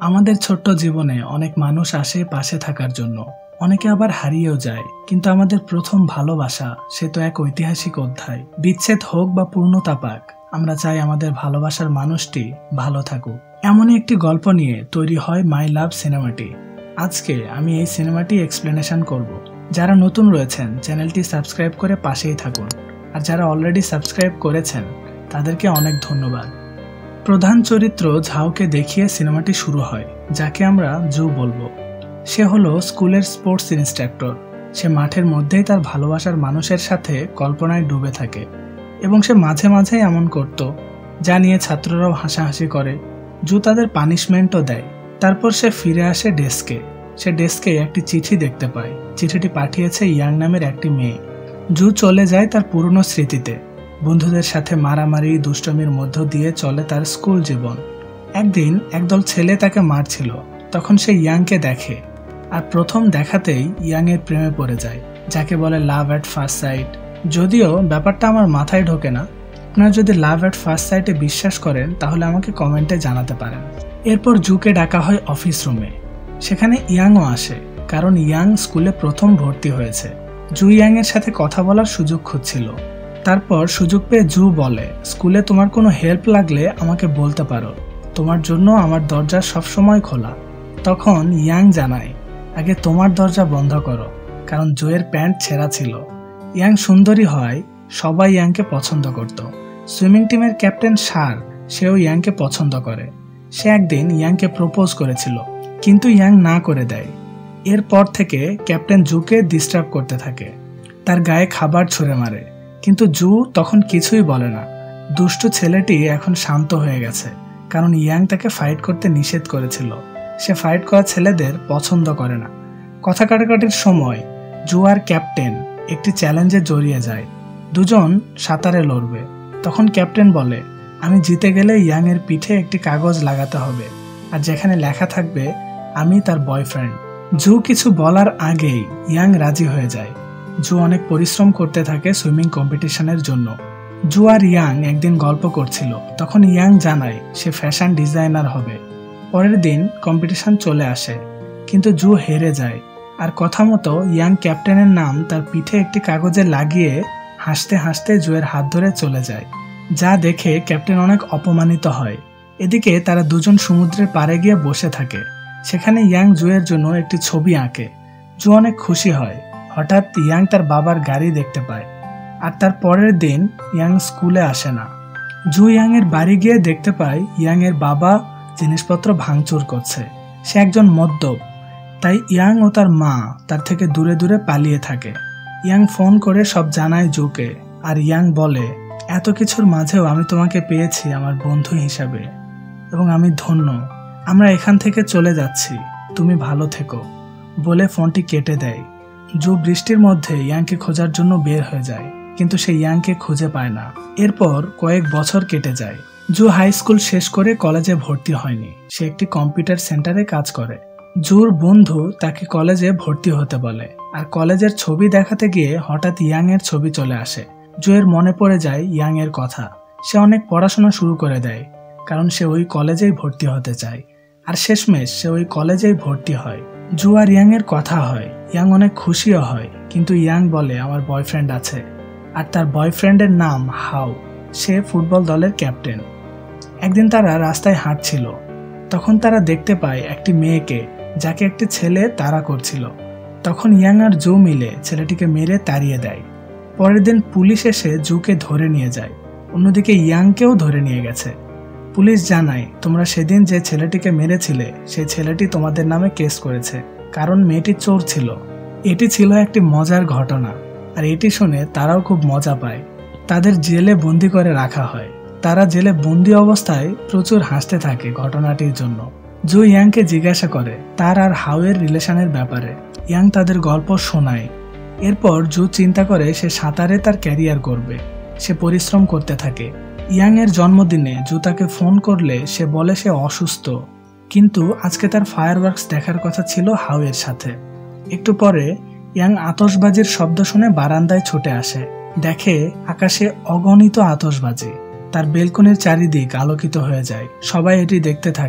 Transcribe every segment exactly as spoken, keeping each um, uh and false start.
আমাদের ছোট্ট জীবনে অনেক মানুষ আসে পাশে থাকার জন্য, অনেকে আবার হারিয়েও যায়। কিন্তু আমাদের প্রথম ভালোবাসা সে তো এক ঐতিহাসিক অধ্যায়। বিচ্ছেদ হোক বা পূর্ণতা পাক, আমরা চাই আমাদের ভালোবাসার মানুষটি ভালো থাকুক। এমনই একটি গল্প নিয়ে তৈরি হয় মাই লাভ সিনেমাটি। আজকে আমি এই সিনেমাটি এক্সপ্লেনেশন করব। যারা নতুন রয়েছেন চ্যানেলটি সাবস্ক্রাইব করে পাশেই থাকুন, আর যারা অলরেডি সাবস্ক্রাইব করেছেন তাদেরকে অনেক ধন্যবাদ। প্রধান চরিত্র ঝাওকে দেখিয়ে সিনেমাটি শুরু হয়, যাকে আমরা জু বলবো। সে হলো স্কুলের স্পোর্টস ইন্সট্রাক্টর। সে মাঠের মধ্যেই তার ভালোবাসার মানুষের সাথে কল্পনায় ডুবে থাকে, এবং সে মাঝে মাঝে এমন করত যা নিয়ে ছাত্ররাও হাসাহাসি করে। জু তাদের পানিশমেন্টও দেয়। তারপর সে ফিরে আসে ডেস্কে। সে ডেস্কে একটি চিঠি দেখতে পায়। চিঠিটি পাঠিয়েছে ইয়াং নামের একটি মেয়ে। জু চলে যায় তার পুরনো স্মৃতিতে। বন্ধুদের সাথে মারামারি দুষ্টমির মধ্য দিয়ে চলে তার স্কুল জীবন। একদিন একদল ছেলে তাকে মারছিল, তখন সে ইয়াংকে দেখে, আর প্রথম দেখাতেই ইয়াং এর প্রেমে পড়ে যায়, যাকে বলে লাভ অ্যাট ফার্স্ট সাইট। যদিও ব্যাপারটা আমার মাথায় ঢোকে না। আপনারা যদি লাভ অ্যাট ফার্স্ট সাইটে বিশ্বাস করেন তাহলে আমাকে কমেন্টে জানাতে পারেন। এরপর জুকে ডাকা হয় অফিস রুমে। সেখানে ইয়াংও আসে, কারণ ইয়াং স্কুলে প্রথম ভর্তি হয়েছে। জু ইয়াং এর সাথে কথা বলার সুযোগ খুঁজছিল। তারপর সুযোগ পেয়ে জু বলে, স্কুলে তোমার কোনো হেল্প লাগলে আমাকে বলতে পারো, তোমার জন্য আমার দরজা সবসময় খোলা। তখন ইয়াং জানায়, আগে তোমার দরজা বন্ধ করো, কারণ জুয়ের প্যান্ট ছেঁড়া ছিল। ইয়াং সুন্দরী হয়, সবাই ইয়াংকে পছন্দ করত। সুইমিং টিমের ক্যাপ্টেন শার, সেও ইয়াংকে পছন্দ করে। সে একদিন ইয়াংকে প্রপোজ করেছিল, কিন্তু ইয়াং না করে দেয়। এরপর থেকে ক্যাপ্টেন জুকে ডিস্টার্ব করতে থাকে, তার গায়ে খাবার ছুঁড়ে মারে। কিন্তু জু তখন কিছুই বলে না। দুষ্টু ছেলেটি এখন শান্ত হয়ে গেছে, কারণ ইয়াং তাকে ফাইট করতে নিষেধ করেছিল। সে ফাইট করা ছেলেদের পছন্দ করে না। কথা কাটাকাটির সময় জু আর ক্যাপ্টেন একটি চ্যালেঞ্জে জড়িয়ে যায়। দুজন সাঁতারে লড়বে। তখন ক্যাপ্টেন বলে, আমি জিতে গেলে ইয়াং এর পিঠে একটি কাগজ লাগাতে হবে, আর যেখানে লেখা থাকবে আমি তার বয়ফ্রেন্ড। জু কিছু বলার আগেই ইয়াং রাজি হয়ে যায়। জু অনেক পরিশ্রম করতে থাকে সুইমিং কম্পিটিশনের জন্য। জু আর ইয়াং একদিন গল্প করছিল, তখন ইয়াং জানায় সে ফ্যাশন ডিজাইনার হবে। পরের দিন কম্পিটিশন চলে আসে, কিন্তু জু হেরে যায়। আর কথা মতো ইয়াং ক্যাপ্টেনের নাম তার পিঠে একটি কাগজে লাগিয়ে হাসতে হাসতে জুয়ের হাত ধরে চলে যায়, যা দেখে ক্যাপ্টেন অনেক অপমানিত হয়। এদিকে তারা দুজন সমুদ্রের পাড়ে গিয়ে বসে থাকে। সেখানে ইয়াং জুয়ের জন্য একটি ছবি আঁকে। জু অনেক খুশি হয়। হঠাৎ ইয়াং তার বাবার গাড়ি দেখতে পায়, আর তার পরের দিন ইয়াং স্কুলে আসে না। জু ইয়াং এর বাড়ি গিয়ে দেখতে পায় ইয়াং এর বাবা জিনিসপত্র ভাঙচুর করছে। সে একজন মদ্যপ, তাই ইয়াং ও তার মা তার থেকে দূরে দূরে পালিয়ে থাকে। ইয়াং ফোন করে সব জানায় জুকে, আর ইয়াং বলে, এত কিছুর মাঝেও আমি তোমাকে পেয়েছি আমার বন্ধু হিসাবে, এবং আমি ধন্য। আমরা এখান থেকে চলে যাচ্ছি, তুমি ভালো থেকো, বলে ফোনটি কেটে দেয়। জু বৃষ্টির মধ্যে ইয়াংকে খোঁজার জন্য বের হয়ে যায়, কিন্তু সে ইয়াংকে খুঁজে পায় না। এরপর কয়েক বছর কেটে যায়। জু হাই স্কুল শেষ করে কলেজে ভর্তি হয়নি। সে একটি কম্পিউটার সেন্টারে কাজ করে। জুর বন্ধু তাকে কলেজে ভর্তি হতে বলে, আর কলেজের ছবি দেখাতে গিয়ে হঠাৎ ইয়াং এর ছবি চলে আসে। জুয়ের মনে পড়ে যায় ইয়াং এর কথা। সে অনেক পড়াশোনা শুরু করে দেয়, কারণ সে ওই কলেজেই ভর্তি হতে চায়। আর শেষমেশ সে ওই কলেজেই ভর্তি হয়। জু আর ইয়াং এর কথা হয়। ইয়াং অনেক খুশিও হয়, কিন্তু ইয়াং বলে, আমার বয়ফ্রেন্ড আছে, আর তার বয়ফ্রেন্ডের নাম হাও। সে ফুটবল দলের ক্যাপ্টেন। একদিন তারা রাস্তায় হাঁটছিল, তখন তারা দেখতে পায় একটি মেয়েকে, যাকে একটি ছেলে তাড়া করছিল। তখন ইয়াং আর জু মিলে ছেলেটিকে মেরে তাড়িয়ে দেয়। পরের দিন পুলিশ এসে জুকে ধরে নিয়ে যায়। অন্যদিকে ইয়াংকেও ধরে নিয়ে গেছে। পুলিশ জানায়, তোমরা সেদিন যে ছেলেটিকে মেরেছিলে সেই ছেলেটি তোমাদের নামে কেস করেছে, কারণ মেয়েটি চোর ছিল। এটি ছিল একটি মজার ঘটনা, আর এটি শুনে তারাও খুব মজা পায়। তাদের জেলে বন্দি করে রাখা হয়। তারা জেলে বন্দি অবস্থায় প্রচুর হাসতে থাকে ঘটনাটির জন্য। জু ইয়াংকে জিজ্ঞাসা করে তার আর হাওয়ের রিলেশনের ব্যাপারে। ইয়াং তাদের গল্প শোনায়। এরপর জু চিন্তা করে সে সাঁতারে তার ক্যারিয়ার করবে। সে পরিশ্রম করতে থাকে। ইয়াং এর জন্মদিনে জু তাকে ফোন করলে সে বলে সে অসুস্থ, কিন্তু আজকে তার ফায়ারওয়ার্কস দেখার কথা ছিল হাওয়ের সাথে। একটু পরে ইয়াং আতশবাজির শব্দ শুনে বারান্দায় ছুটে আসে। দেখে আকাশে অগণিত আতশবাজি। তার বেলকনির চারিদিক আলোকিত হয়ে যায়। সবাই এটি দেখতে থাকে।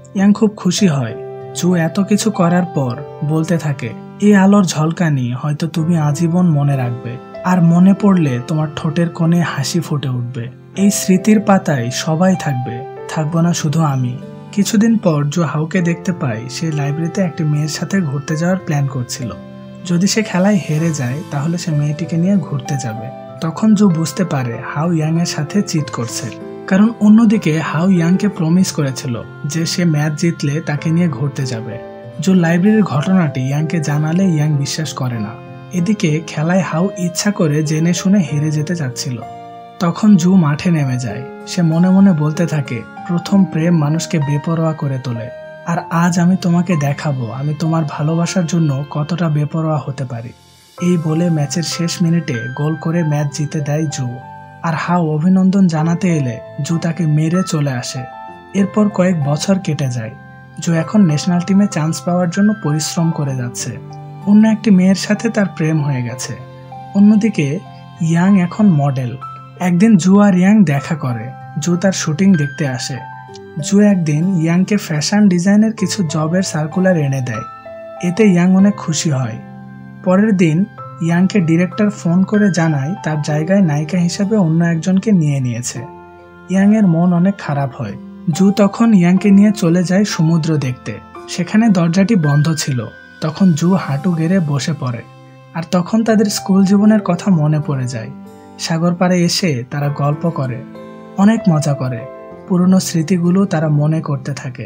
ইয়াং খুব খুশি হয়। জু এত কিছু করার পর বলতে থাকে, এই আলোর ঝলকানি হয়তো তুমি আজীবন মনে রাখবে, আর মনে পড়লে তোমার ঠোঁটের কোণে হাসি ফুটে উঠবে। এই স্মৃতির পাতায় সবাই থাকবে, থাকবো না শুধু আমি। কিছুদিন পর জু হাউকে দেখতে পায় সে লাইব্রেরিতে একটি মেয়ের সাথে ঘুরতে যাওয়ার প্ল্যান করছিল। যদি সে খেলায় হেরে যায় তাহলে সে মেয়েটিকে নিয়ে ঘুরতে যাবে। তখন জু বুঝতে পারে হাউ ইয়াং এর সাথে চিট করছে, কারণ অন্যদিকে হাউ ইয়াংকে প্রমিস করেছিল যে সে ম্যাচ জিতলে তাকে নিয়ে ঘুরতে যাবে। জু লাইব্রেরির ঘটনাটি ইয়াংকে জানালে ইয়াং বিশ্বাস করে না। এদিকে খেলায় হাউ ইচ্ছা করে জেনে শুনে হেরে যেতে চাচ্ছিল। তখন জু মাঠে নেমে যায়। সে মনে মনে বলতে থাকে, প্রথম প্রেম মানুষকে বেপরোয়া করে তোলে, আর আজ আমি তোমাকে দেখাবো আমি তোমার ভালোবাসার জন্য কতটা বেপরোয়া হতে পারি। এই বলে ম্যাচের শেষ মিনিটে গোল করে ম্যাচ জিতে দেয় জু। আর হাউ অভিনন্দন জানাতে এলে জু তাকে মেরে চলে আসে। এরপর কয়েক বছর কেটে যায়। জু এখন ন্যাশনাল টিমে চান্স পাওয়ার জন্য পরিশ্রম করে যাচ্ছে। অন্য একটি মেয়ের সাথে তার প্রেম হয়ে গেছে। অন্যদিকে ইয়াং এখন মডেল। একদিন জু আর ইয়াং দেখা করে। জু তার শুটিং দেখতে আসে। জু একদিন ইয়াংকে ফ্যাশন ডিজাইনের কিছু জবের সার্কুলার এনে দেয়। এতে ইয়াং অনেক খুশি হয়। পরের দিন ইয়াংকে ডিরেক্টর ফোন করে জানায় তার জায়গায় নায়িকা হিসেবে অন্য একজনকে নিয়ে নিয়েছে। ইয়াং এর মন অনেক খারাপ হয়। জু তখন ইয়াংকে নিয়ে চলে যায় সমুদ্র দেখতে। সেখানে দরজাটি বন্ধ ছিল। তখন জু হাঁটু গেড়ে বসে পড়ে। আর তখন তাদের স্কুল জীবনের কথা মনে পড়ে যায়। সাগর পাড়ে এসে তারা গল্প করে, অনেক মজা করে। পুরনো স্মৃতিগুলো তারা মনে করতে থাকে।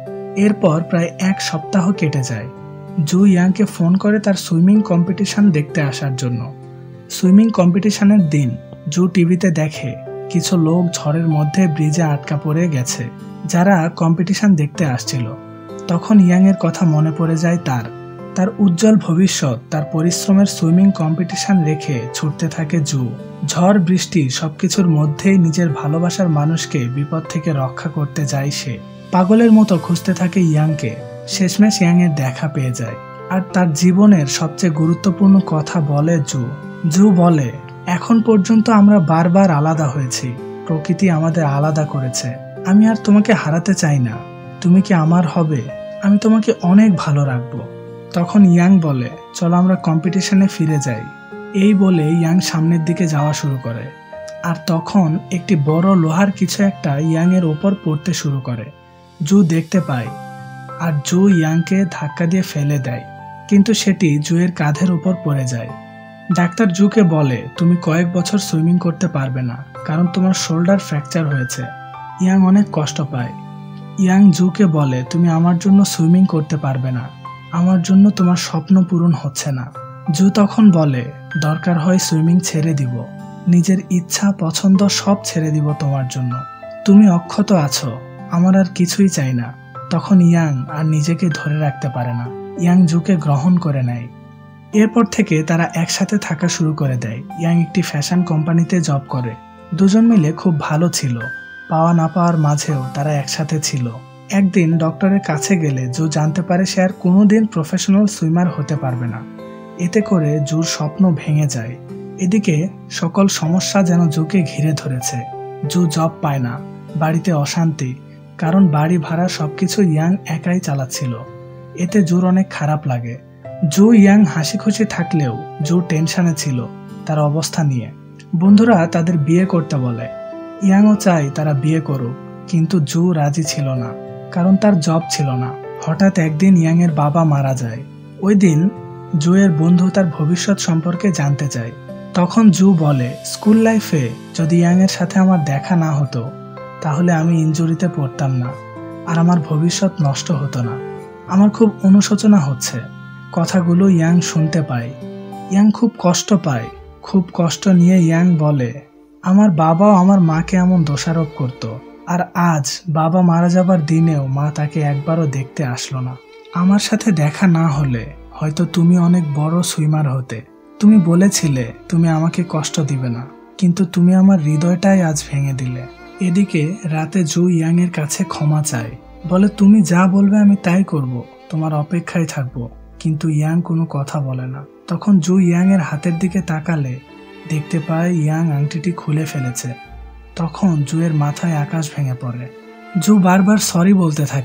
এরপর প্রায় এক সপ্তাহ কেটে যায়। জু ইয়াংকে ফোন করে তার সুইমিং কম্পিটিশন দেখতে আসার জন্য। সুইমিং কম্পিটিশনের দিন জু টিভিতে দেখে কিছু লোক ঝড়ের মধ্যে ব্রিজে আটকা পড়ে গেছে, যারা কম্পিটিশন দেখতে আসছিল। তখন ইয়াং এর কথা মনে পড়ে যায় তার তার উজ্জ্বল ভবিষ্যৎ, তার পরিশ্রমের সুইমিং কম্পিটিশন রেখে ছুটতে থাকে জু। ঝড় বৃষ্টি সবকিছুর মধ্যেই নিজের ভালোবাসার মানুষকে বিপদ থেকে রক্ষা করতে যায় সে। পাগলের মতো খুঁজতে থাকে ইয়াংকে। শেষমেশ ইয়াং এর দেখা পেয়ে যায়, আর তার জীবনের সবচেয়ে গুরুত্বপূর্ণ কথা বলে জু। জু বলে, এখন পর্যন্ত আমরা বারবার আলাদা হয়েছি, প্রকৃতি আমাদের আলাদা করেছে। আমি আর তোমাকে হারাতে চাই না। তুমি কি আমার হবে? আমি তোমাকে অনেক ভালো রাখবো। তখন ইয়াং বলে, চলো আমরা কম্পিটিশনে ফিরে যাই। এই বলে ইয়াং সামনের দিকে যাওয়া শুরু করে। আর তখন একটি বড় লোহার কিছু একটা ইয়াং এর ওপর পড়তে শুরু করে। জু দেখতে পায়, আর জু ইয়াংকে ধাক্কা দিয়ে ফেলে দেয়, কিন্তু সেটি জুয়ের কাঁধের উপর পড়ে যায়। ডাক্তার জুকে বলে, তুমি কয়েক বছর সুইমিং করতে পারবে না, কারণ তোমার শোল্ডার ফ্র্যাকচার হয়েছে। ইয়াং অনেক কষ্ট পায়। ইয়াং জুকে বলে, তুমি আমার জন্য সুইমিং করতে পারবে না, আমার জন্য তোমার স্বপ্ন পূরণ হচ্ছে না। জু তখন বলে, দরকার হয় সুইমিং ছেড়ে দিব, নিজের ইচ্ছা পছন্দ সব ছেড়ে দিব তোমার জন্য। তুমি অক্ষত আছো, আমার আর কিছুই চাই না। তখন ইয়াং আর নিজেকে ধরে রাখতে পারে না। ইয়াং জুকে গ্রহণ করে নেয়। এরপর থেকে তারা একসাথে থাকা শুরু করে দেয়। ইয়াং একটি ফ্যাশন কোম্পানিতে জব করে। দুজন মিলে খুব ভালো ছিল। পাওয়া না পাওয়ার মাঝেও তারা একসাথে ছিল। একদিন ডক্টরের কাছে গেলে জু জানতে পারে সে আর কোনোদিন প্রফেশনাল সুইমার হতে পারবে না। এতে করে জুর স্বপ্ন ভেঙে যায়। এদিকে সকল সমস্যা যেন জুকে ঘিরে ধরেছে। জু জব পায় না, বাড়িতে অশান্তি, কারণ বাড়ি ভাড়া সবকিছু ইয়াং একাই চালাচ্ছিল। এতে জুর অনেক খারাপ লাগে। জু ইয়াং হাসি খুশি থাকলেও জু টেনশনে ছিল তার অবস্থা নিয়ে। বন্ধুরা তাদের বিয়ে করতে বলে। ইয়াংও চায় তারা বিয়ে করুক, কিন্তু জু রাজি ছিল না, কারণ তার জব ছিল না। হঠাৎ একদিন ইয়াং এর বাবা মারা যায়। ওই দিন জুয়ের বন্ধু তার ভবিষ্যৎ সম্পর্কে জানতে চায়। তখন জু বলে, স্কুল লাইফে যদি ইয়াং এর সাথে আমার দেখা না হতো তাহলে আমি ইনজুরিতে পড়তাম না, আর আমার ভবিষ্যৎ নষ্ট হতো না। আমার খুব অনুশোচনা হচ্ছে। কথাগুলো ইয়াং শুনতে পায়। ইয়াং খুব কষ্ট পায়। খুব কষ্ট নিয়ে ইয়াং বলে, আমার বাবাও আমার মাকে এমন দোষারোপ করত, আর আজ বাবা মারা যাবার দিনেও মা তাকে একবারও দেখতে আসলো না। আমার সাথে দেখা না হলে হয়তো তুমি অনেক বড় সুইমার হতে। তুমি বলেছিলে তুমি আমাকে কষ্ট দিবে না, কিন্তু তুমি আমার হৃদয়টাই আজ ভেঙে দিলে। এদিকে রাতে জু ইয়াং এর কাছে ক্ষমা চায়। বলে, তুমি যা বলবে আমি তাই করব, তোমার অপেক্ষায় থাকবো। কিন্তু ইয়াং কোনো কথা বলে না। তখন জু ইয়াং এর হাতের দিকে তাকালে দেখতে পায় ইয়াং আংটিটি খুলে ফেলেছে। তখন জুয়ের মাথায় আকাশ ভেঙে পড়ে। জু বারবার সরি বলতে থাকে,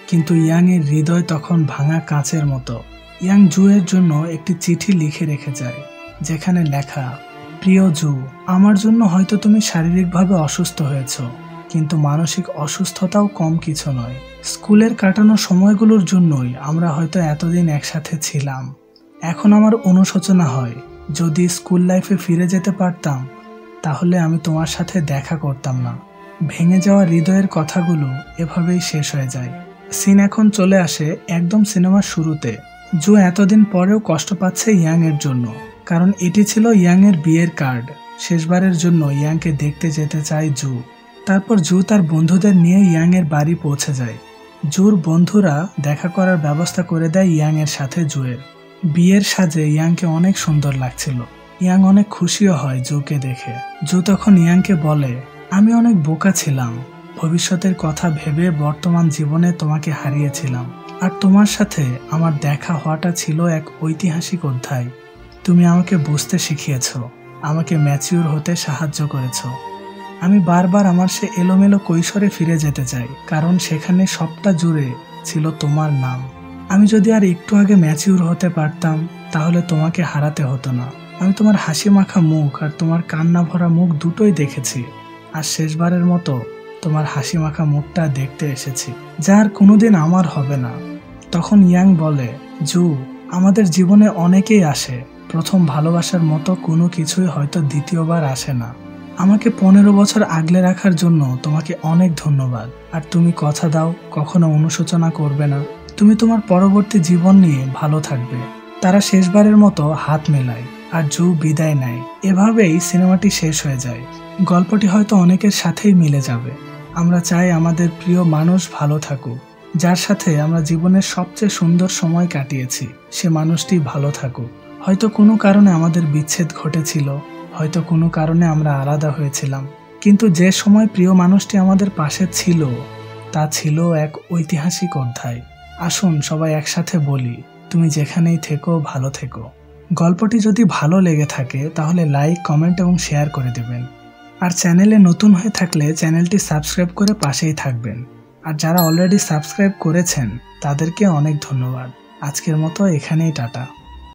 কিন্তু ইয়াং এর হৃদয় তখন ভাঙা কাঁচের মতো। ইয়াং জু এর জন্য একটি চিঠি লিখে রেখে যায়, যেখানে লেখা, প্রিয় জু, আমার জন্য হয়তো তুমি শারীরিকভাবে অসুস্থ হয়েছ, কিন্তু মানসিক অসুস্থতাও কম কিছু নয়। স্কুলের কাটানো সময়গুলোর জন্যই আমরা হয়তো এতদিন একসাথে ছিলাম। এখন আমার অনুশোচনা হয়, যদি স্কুল লাইফে ফিরে যেতে পারতাম তাহলে আমি তোমার সাথে দেখা করতাম না। ভেঙে যাওয়া হৃদয়ের কথাগুলো এভাবেই শেষ হয়ে যায়। সিন এখন চলে আসে একদম সিনেমার শুরুতে। জু এতদিন পরেও কষ্ট পাচ্ছে ইয়াং এর জন্য, কারণ এটি ছিল ইয়াং এর বিয়ের কার্ড। শেষবারের জন্য ইয়াংকে দেখতে যেতে চায় জু। তারপর জু তার বন্ধুদের নিয়ে ইয়াং এর বাড়ি পৌঁছে যায়। জুর বন্ধুরা দেখা করার ব্যবস্থা করে দেয় ইয়াং এর সাথে জুয়ের। বিয়ের সাজে ইয়াংকে অনেক সুন্দর লাগছিল। ইয়াং অনেক খুশিও হয় জুকে দেখে। জু তখন ইয়াংকে বলে, আমি অনেক বোকা ছিলাম, ভবিষ্যতের কথা ভেবে বর্তমান জীবনে তোমাকে হারিয়েছিলাম, আর তোমার সাথে আমার দেখা হওয়াটা ছিল এক ঐতিহাসিক অধ্যায়। তুমি আমাকে বুঝতে শিখিয়েছ, আমাকে ম্যাচিউর হতে সাহায্য করেছ। আমি বারবার আমার সে এলোমেলো কৈশোরে ফিরে যেতে চাই, কারণ সেখানে সবটা জুড়ে ছিল তোমার নাম। আমি যদি আর একটু আগে ম্যাচিউর হতে পারতাম তাহলে তোমাকে হারাতে হতো না। আমি তোমার হাসি মাখা মুখ আর তোমার কান্না ভরা মুখ দুটোই দেখেছি, আর শেষবারের মতো তোমার হাসি মাখা মুখটা দেখতে এসেছি, যা আর কোনোদিন আমার হবে না। তখন ইয়াং বলে, জু, আমাদের জীবনে অনেকেই আসে, প্রথম ভালোবাসার মতো কোনো কিছুই হয়তো দ্বিতীয়বার আসে না। আমাকে পনেরো বছর আগলে রাখার জন্য তোমাকে অনেক ধন্যবাদ, আর তুমি কথা দাও কখনো অনুশোচনা করবে না। তুমি তোমার পরবর্তী জীবন নিয়ে ভালো থাকবে। তারা শেষবারের মতো হাত মেলায় আর জু বিদায় নেয়। এভাবেই সিনেমাটি শেষ হয়ে যায়। গল্পটি হয়তো অনেকের সাথেই মিলে যাবে। আমরা চাই আমাদের প্রিয় মানুষ ভালো থাকুক, যার সাথে আমরা জীবনের সবচেয়ে সুন্দর সময় কাটিয়েছি সে মানুষটি ভালো থাকুক। হয়তো কোনো কারণে আমাদের বিচ্ছেদ ঘটেছিল, হয়তো কোনো কারণে আমরা আলাদা হয়েছিলাম, কিন্তু যে সময় প্রিয় মানুষটি আমাদের পাশে ছিল তা ছিল এক ঐতিহাসিক অধ্যায়। আসুন সবাই একসাথে বলি, তুমি যেখানেই থেকো ভালো থেকো। গল্পটি যদি ভালো লেগে থাকে তাহলে লাইক, কমেন্ট এবং শেয়ার করে দেবেন। আর চ্যানেলে নতুন হয়ে থাকলে চ্যানেলটি সাবস্ক্রাইব করে পাশেই থাকবেন। আর যারা অলরেডি সাবস্ক্রাইব করেছেন তাদেরকে অনেক ধন্যবাদ। আজকের মতো এখানেই টাটা।